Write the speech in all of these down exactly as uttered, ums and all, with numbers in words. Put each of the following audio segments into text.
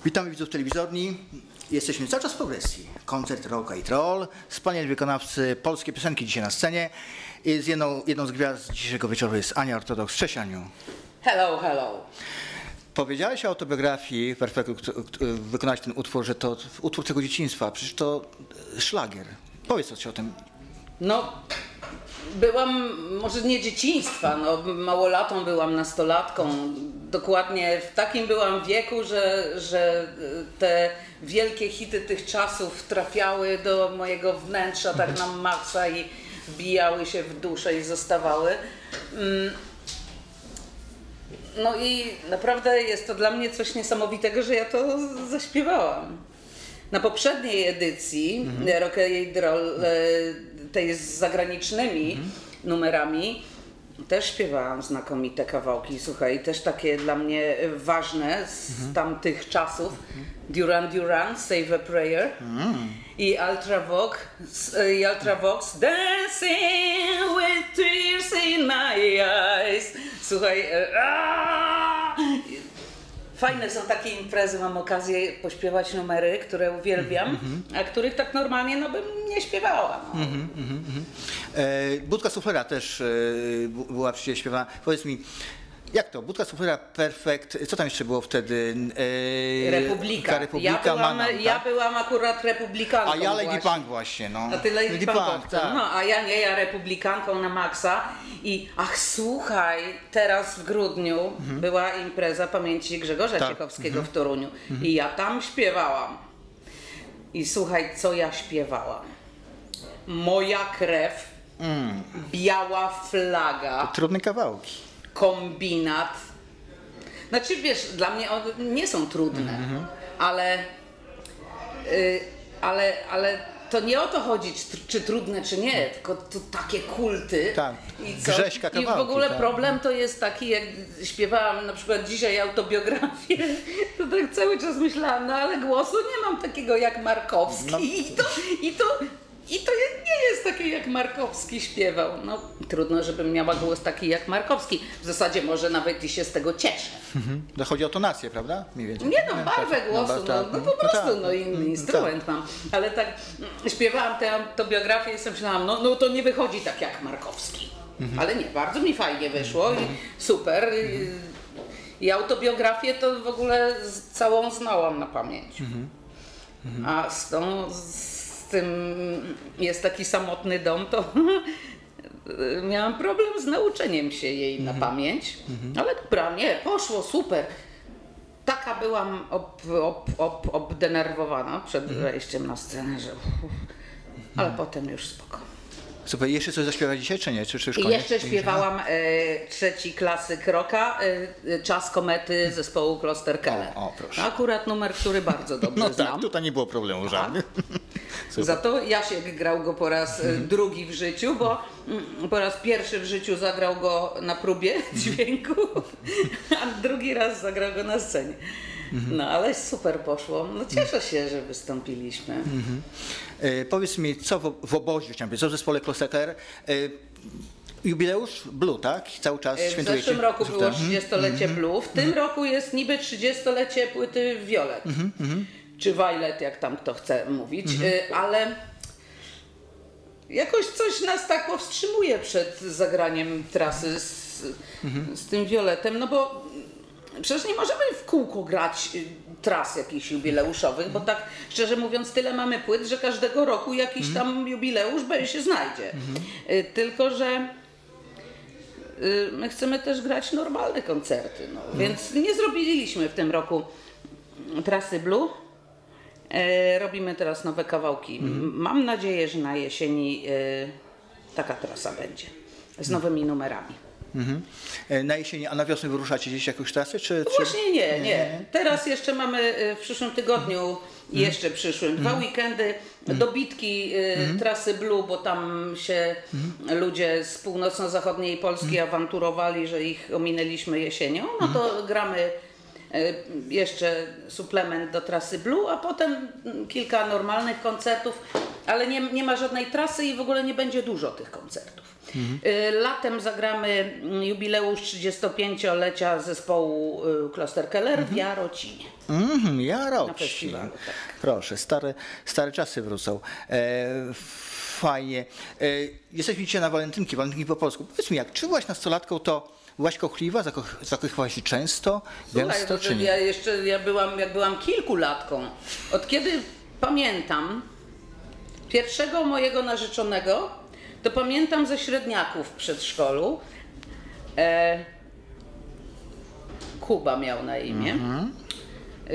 Witamy widzów telewizorni. Jesteśmy cały czas w progresji. Koncert Rock and Roll. Wspaniali wykonawcy polskie piosenki dzisiaj na scenie. I z jedną, jedną z gwiazd dzisiejszego wieczoru jest Ania Ortodoks. Cześć, Aniu. Hello, hello. Powiedziałaś o autobiografii Perfektu, wykonać ten utwór, że to utwór tego dzieciństwa. Przecież to szlagier. Powiedz coś o tym. No, byłam, może nie dzieciństwa, no małolatą byłam, nastolatką. Dokładnie w takim byłam wieku, że, że te wielkie hity tych czasów trafiały do mojego wnętrza tak na maksa i wbijały się w duszę i zostawały. No i naprawdę jest to dla mnie coś niesamowitego, że ja to zaśpiewałam. Na poprzedniej edycji mhm. Rock and Roll, tej z zagranicznymi mhm. numerami, też śpiewałam znakomite kawałki. Słuchaj, też takie dla mnie ważne z mhm. tamtych czasów. Mhm. Duran Duran, Save a Prayer mhm. i Ultravox, i Ultravox, Dancing with Tears in My Eyes. Słuchaj, aaa! Fajne są takie imprezy, mam okazję pośpiewać numery, które uwielbiam, mm -hmm. a których tak normalnie no, bym nie śpiewała. No. Mm -hmm, mm -hmm. e, Budka Suflera też e, była przecież śpiewana. Powiedz mi, jak to? Budka Suflera, Perfekt, co tam jeszcze było wtedy? E, Republika. Republika ja, byłam, Manam, tak? ja byłam akurat republikanką. A ja Lady właśnie. Punk właśnie. No. A ty Lady, Lady Punk, Punk tak. No, a ja nie, ja republikanką na maksa. I ach słuchaj, teraz w grudniu mhm. była impreza pamięci Grzegorza tak. Ciechowskiego mhm. w Toruniu. Mhm. I ja tam śpiewałam. I słuchaj, co ja śpiewałam. Moja krew, mm. biała flaga. To trudne kawałki. Kombinat. Znaczy wiesz, dla mnie one nie są trudne, mm-hmm. ale, y, ale, ale to nie o to chodzi, czy, czy trudne, czy nie, tylko to takie kulty. Tak, i, co? Grześka kawałki, I w ogóle tak. problem to jest taki, jak śpiewałam na przykład dzisiaj autobiografię, to tak cały czas myślałam, no ale głosu nie mam takiego jak Markowski. No. I to, i to I to nie jest takie jak Markowski śpiewał. No trudno, żebym miała głos taki jak Markowski. W zasadzie może nawet i się z tego cieszę. Mhm. To chodzi o tonację, prawda? Nie no, barwę głosu, no, no, no po prostu no, no inny instrument mam. Ale tak śpiewałam tę autobiografię i sobie myślałam, no, no to nie wychodzi tak jak Markowski. Mhm. Ale nie, bardzo mi fajnie wyszło i super. I, i autobiografię to w ogóle całą znałam na pamięć. Mhm. Mhm. A z tą... Z, tym jest taki samotny dom, to miałam problem z nauczeniem się jej na pamięć, mm-hmm. ale dobra, nie, poszło super. Taka byłam ob, ob, ob, obdenerwowana przed mm-hmm. wejściem na scenę, że ale mm-hmm. potem już spoko. Super, jeszcze coś zaśpiewać dzisiaj, czy nie? Czy, czy już I koniec? jeszcze śpiewałam e, trzeci klasyk rocka, e, Czas komety zespołu Kloster Keller. O, o, proszę. Akurat numer, który bardzo dobrze no znam. Tak, tutaj nie było problemu żadnych. Za to Jasiek grał go po raz mm. drugi w życiu, bo mm, po raz pierwszy w życiu zagrał go na próbie dźwięku, a drugi raz zagrał go na scenie. No ale super poszło. No cieszę się, że wystąpiliśmy. Mhm. E, powiedz mi, co w, w obozie, chciałem powiedzieć, co w zespole Kloster Keller? E, jubileusz Blue, tak? Cały czas świętujecie? W zeszłym roku było trzydziestolecie mm -hmm. Blue, w tym mm -hmm. roku jest niby trzydziestolecie płyty Violet. Mm -hmm. Czy Violet, jak tam kto chce mówić, mm-hmm. ale jakoś coś nas tak powstrzymuje przed zagraniem trasy z, mm-hmm. z tym Violetem, no bo przecież nie możemy w kółko grać tras jakichś jubileuszowych, mm-hmm. bo tak szczerze mówiąc tyle mamy płyt, że każdego roku jakiś mm-hmm. tam jubileusz się znajdzie. Mm-hmm. Tylko, że my chcemy też grać normalne koncerty, no, mm-hmm. więc nie zrobiliśmy w tym roku trasy Blue. E, robimy teraz nowe kawałki. Mm. Mam nadzieję, że na jesieni e, taka trasa będzie z nowymi numerami. Mm -hmm. Na jesieni, a na wiosnę wyruszacie gdzieś jakąś trasę? Czy, no czy... Właśnie nie, nie, nie. Teraz jeszcze mamy w przyszłym tygodniu, mm. jeszcze przyszłym, dwa mm. weekendy mm. dobitki mm. trasy Blue, bo tam się mm. ludzie z północno-zachodniej Polski mm. awanturowali, że ich ominęliśmy jesienią. No to mm. gramy jeszcze suplement do trasy Blue, a potem kilka normalnych koncertów, ale nie, nie ma żadnej trasy i w ogóle nie będzie dużo tych koncertów. Mhm. Latem zagramy jubileusz trzydziestopięciolecia zespołu Kloster Keller w Jarocinie. Mhm, Jarocin. Na festiwalu, tak. Proszę, stare, stare czasy wrócą. E, fajnie. E, jesteśmy dzisiaj na walentynki, walentynki po polsku. Powiedz mi, jak czy byłaś nastolatką, to byłaś kochliwa, zakoch, zakochiwałaś się często, Słuchaj, gęsto, to, czy nie? ja jeszcze ja byłam, jak byłam kilkulatką. Od kiedy pamiętam pierwszego mojego narzeczonego, to pamiętam ze średniaków w przedszkolu. E, Kuba miał na imię. Mhm. E,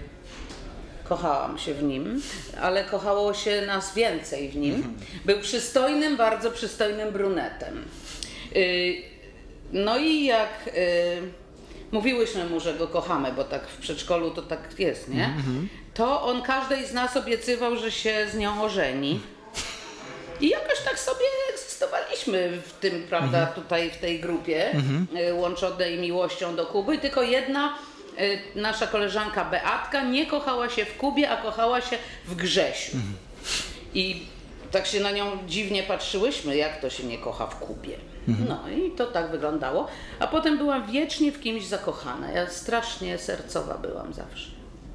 kochałam się w nim, ale kochało się nas więcej w nim. Mhm. Był przystojnym, bardzo przystojnym brunetem. E, no i jak e, mówiłyśmy mu, że go kochamy, bo tak w przedszkolu to tak jest, nie? Mhm. To on każdej z nas obiecywał, że się z nią ożeni. I jakoś tak sobie egzystowaliśmy w tym, prawda, mhm. tutaj w tej grupie, mhm. łączonej miłością do Kuby, tylko jedna nasza koleżanka Beatka nie kochała się w Kubie, a kochała się w Grzesiu. Mhm. I tak się na nią dziwnie patrzyłyśmy, jak to się nie kocha w Kubie. Mhm. No i to tak wyglądało. A potem byłam wiecznie w kimś zakochana. Ja strasznie sercowa byłam zawsze.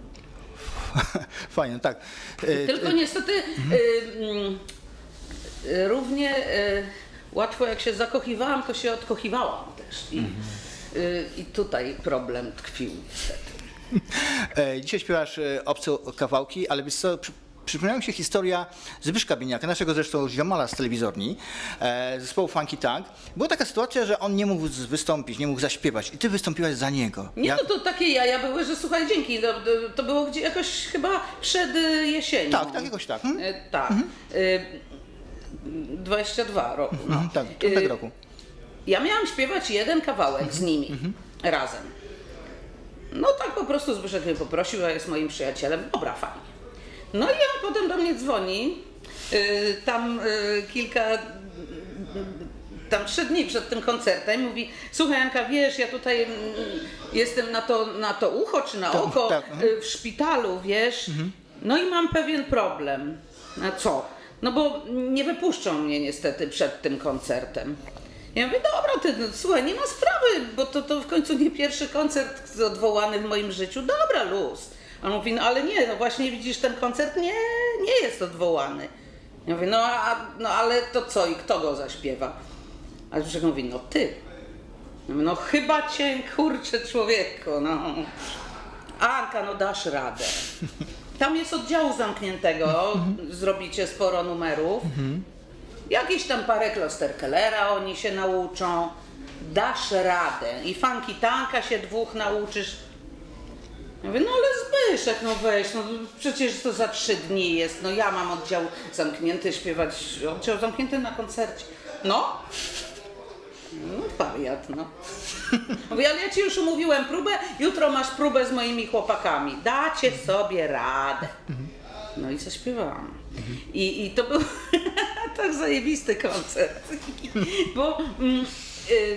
Fajnie, tak. Tylko niestety mhm. y, y, równie y, łatwo jak się zakochiwałam, to się odkochiwałam też. I, mhm. y, i tutaj problem tkwił niestety. Dzisiaj śpiewasz obce kawałki, ale wiesz co, przypomniała mi się historia Zbyszka Bieniaka, naszego zresztą ziomala z telewizorni, e, zespołu Funky Tank. Była taka sytuacja, że on nie mógł wystąpić, nie mógł zaśpiewać i ty wystąpiłaś za niego. Nie, Jak... no to takie jaja były, że słuchaj, dzięki, to, to było gdzie jakoś chyba przed jesienią. Tak, tak, jakoś tak. Hmm? E, tak, mhm. e, dwadzieścia dwa roku. No. Mhm, tak, tego roku. E, ja miałam śpiewać jeden kawałek mhm. z nimi, mhm. razem. No tak po prostu Zbyszek mnie poprosił, a jest moim przyjacielem. Dobra, fajnie. No i on potem do mnie dzwoni, yy, tam yy, kilka, yy, tam trzy dni przed tym koncertem, mówi: słuchaj Janka, wiesz, ja tutaj yy, jestem na to, na to ucho czy na to, oko tak, yy, w szpitalu, wiesz, mhm. no i mam pewien problem. A co? No bo nie wypuszczą mnie niestety przed tym koncertem. Ja mówię: dobra, ty, no, słuchaj, nie ma sprawy, bo to, to w końcu nie pierwszy koncert odwołany w moim życiu, dobra, luz. A on mówi: no ale nie, no właśnie widzisz, ten koncert nie, nie jest odwołany. Ja mówię: no, a, no ale to co i kto go zaśpiewa? A Zbyszek mówi: no ty. Ja mówię: no chyba cię, kurczę człowieku, no. Anka, no dasz radę. Tam jest oddziału zamkniętego, zrobicie sporo numerów. Jakieś tam parę Kloster Kellera oni się nauczą. Dasz radę. I Funky Tanka się dwóch nauczysz. Ja mówię: no ale Zbyszek, no weź, no przecież to za trzy dni jest, no ja mam oddział zamknięty, śpiewać, oddział zamknięty na koncercie. No, no wariat, no. Mówię: ale ja ci już umówiłem próbę, jutro masz próbę z moimi chłopakami, dacie sobie radę. No i zaśpiewałam. I, i to był tak zajebisty koncert, bo mm, y,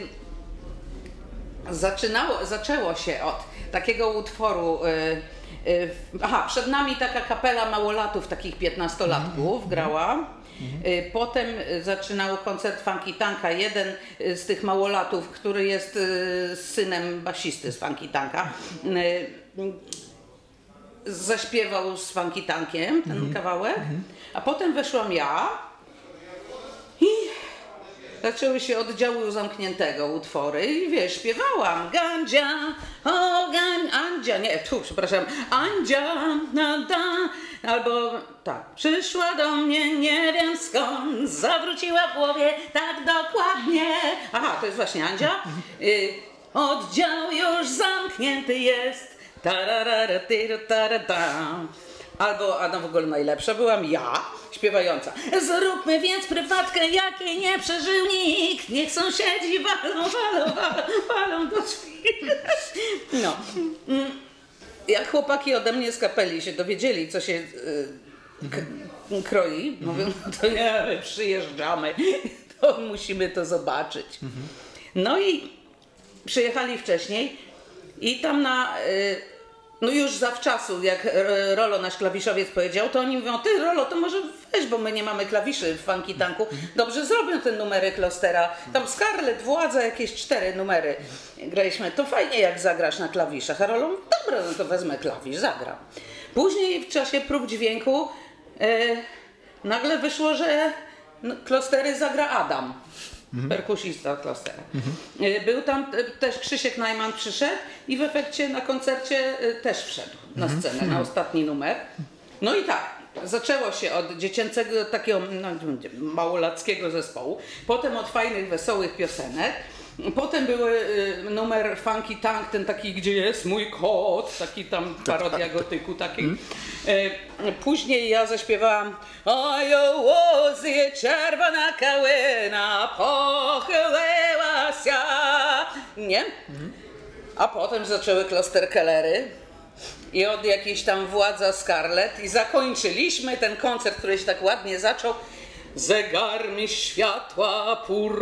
zaczynało, zaczęło się od takiego utworu, y, y, aha, przed nami taka kapela małolatów, takich piętnastolatków grała, y, potem zaczynał koncert Funky Tanka, jeden z tych małolatów, który jest y, synem basisty z Funky Tanka, y, zaśpiewał z Funky Tankiem ten mhm. kawałek, mhm. a potem weszłam ja i zaczęły się oddziału zamkniętego utwory i wiesz, śpiewałam Gandzia, o Gan, Andzia, nie, tu, przepraszam, Andzia, na, da, albo tak, przyszła do mnie, nie wiem skąd, zawróciła w głowie tak dokładnie, aha, to jest właśnie Andzia, y, oddział już zamknięty jest, tararara, tyru, tarara. Albo, a no w ogóle najlepsza byłam ja, śpiewająca. Zróbmy więc prywatkę, jakiej nie przeżył nikt. Niech sąsiedzi walą, walą, walą, walą do drzwi. No. Jak chłopaki ode mnie z kapeli się dowiedzieli, co się k- kroi, mówią: no to nie, my przyjeżdżamy, to musimy to zobaczyć. No i przyjechali wcześniej i tam na... no już zawczasu, jak Rolo, nasz klawiszowiec, powiedział, to oni mówią, ty Rolo, to może weź, bo my nie mamy klawiszy w Funky Tanku. Dobrze zrobią te numery Klostera. Tam Scarlett, Władza, jakieś cztery numery graliśmy. To fajnie, jak zagrasz na klawiszach. A Rolo, dobra, no to wezmę klawisz, zagram. Później w czasie prób dźwięku e, nagle wyszło, że no, Klostery zagra Adam. Mhm. Perkusista Klostera. Mhm. Był tam też Krzysiek Najman, przyszedł i w efekcie na koncercie też wszedł na scenę, mhm. na ostatni numer. No i tak, zaczęło się od dziecięcego, takiego no, małolackiego zespołu, potem od fajnych, wesołych piosenek. Potem były numer Funky Tank, ten taki, gdzie jest mój kot, taki tam parodia gotyku takiej. Później ja zaśpiewałam Oj, o łozy, czerwona kałena pochyliła się. Nie? A potem zaczęły Klosterkellery i od jakiejś tam Władza, Scarlett i zakończyliśmy ten koncert, który się tak ładnie zaczął. Zegar mi światła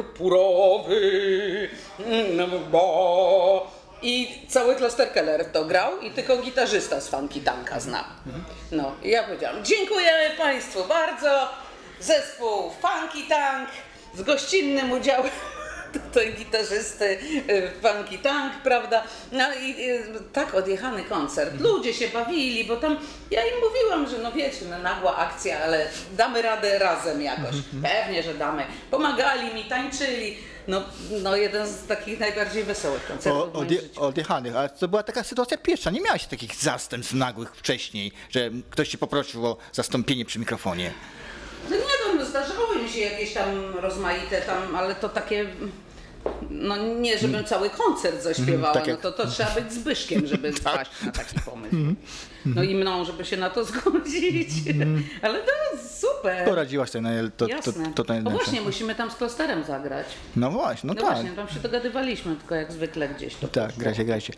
purpurowy, no bo... I cały Klosterkeller to grał i tylko gitarzysta z Funky Tanka znał. No i ja powiedziałam, dziękujemy Państwu bardzo, zespół Funky Tank z gościnnym udziałem tutaj gitarzysty Funky Tank, prawda? No i, i tak odjechany koncert. Ludzie się bawili, bo tam ja im mówiłam, że no wiecie, no nagła akcja, ale damy radę razem jakoś. Pewnie, że damy. Pomagali mi, tańczyli. No, no jeden z takich najbardziej wesołych koncertów o, odje, Odjechanych, ale to była taka sytuacja pierwsza. Nie miałaś takich zastępstw nagłych wcześniej, że ktoś cię poprosił o zastąpienie przy mikrofonie. No nie wiem, zdarzały mi się jakieś tam rozmaite tam, ale to takie, no nie, żebym mm. cały koncert zaśpiewała, tak jak... no to, to trzeba być Zbyszkiem, żeby wpaść na taki pomysł. No i mną, żeby się na to zgodzić. Ale to jest super. Poradziłaś sobie na to, Jasne. to, to, to No właśnie, musimy tam z Klosterem zagrać. No właśnie, no, no tak. właśnie, tam się dogadywaliśmy, tylko jak zwykle gdzieś to tak, grajcie, grajcie.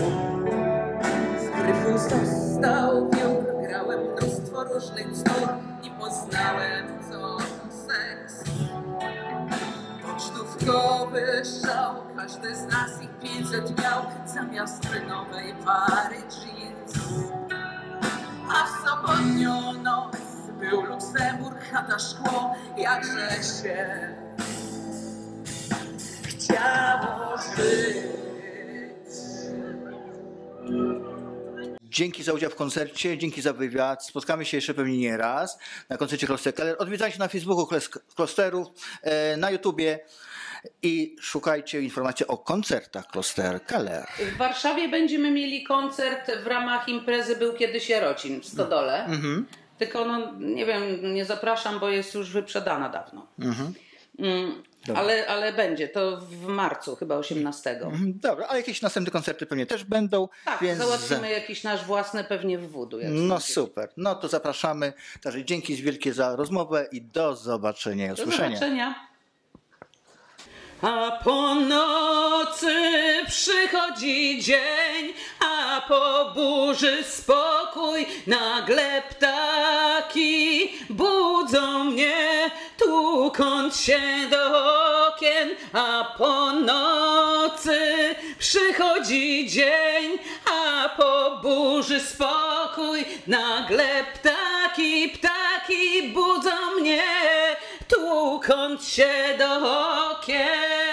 Z gryfu został wiór, grałem mnóstwo różnych bzdur i poznałem, co seks. Pocztówkowy szał, każdy z nas ich pięćset miał, zamiast nowej pary jeans. A w sobotnią noc był Luksemburg, chata, szkło, jakże się chciało żyć. Dzięki za udział w koncercie, dzięki za wywiad. Spotkamy się jeszcze pewnie nie raz na koncercie Klosterkeller. Odwiedzajcie na Facebooku Klosterów, na YouTubie i szukajcie informacji o koncertach Klosterkeller. W Warszawie będziemy mieli koncert w ramach imprezy Był Kiedyś Jarocin w Stodole. Mm-hmm. Tylko no, nie wiem, nie zapraszam, bo jest już wyprzedana dawno. Mm-hmm. Mm. Ale, ale będzie, to w marcu chyba osiemnastego. Dobra, ale jakieś następne koncerty pewnie też będą. Tak, więc załatwimy jakiś nasz własny pewnie w Wudu. No super, no to zapraszamy. Także dzięki wielkie za rozmowę i do zobaczenia i do usłyszenia. Do zobaczenia. A po nocy przychodzi dzień, a po burzy spokój. Nagle ptaki budzą mnie, tukąc się do okien. A po nocy przychodzi dzień, a po burzy spokój. Nagle ptaki, ptaki budzą mnie, tukąc się do okien.